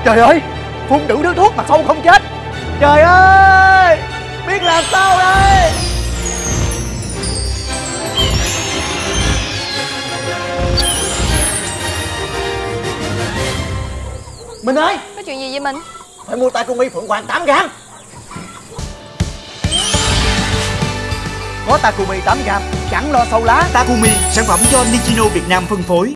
Trời ơi, phun đủ thứ thuốc mà sâu không chết. Trời ơi, biết làm sao đây. Mình ơi, Có chuyện gì vậy mình? phải mua Takumi Phượng Hoàng 8g. Có Takumi 8g, chẳng lo sâu lá. Takumi, sản phẩm do Nishino Việt Nam phân phối.